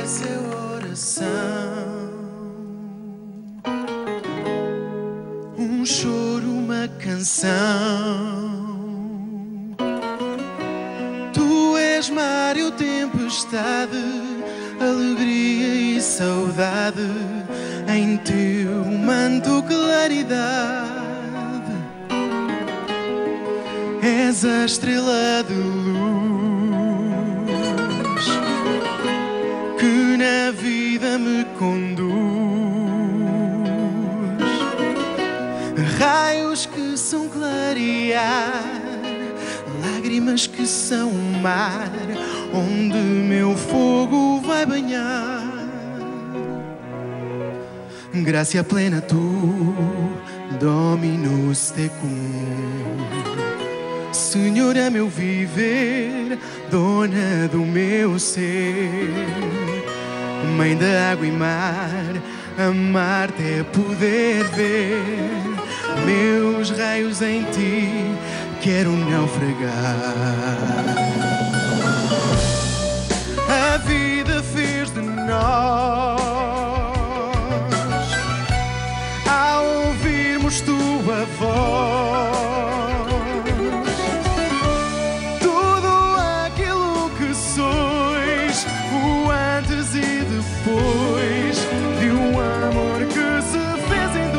essa é a oração. Um choro, uma canção. Tu és mar e tempestade, alegria e saudade, em teu manto claridade. És a estrela de luz que na vida me conduz. Raios que são clarear, lágrimas que são o mar onde meu fogo vai banhar. Gracia plena tu, Dominus tecum. Senhora, meu viver, dona do meu ser, mãe da água e mar, amar-te é poder ver. Meus raios em ti quero naufragar. A vida fez de nós, ao ouvirmos tua voz, tudo aquilo que sois, o antes e depois de um amor que se fez em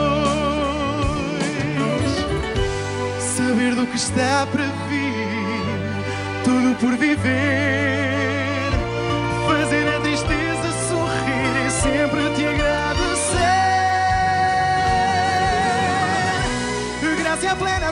dois. Saber do que está para vir, tudo por viver, fazer a tristeza sorrir e sempre te agradecer. Graça plena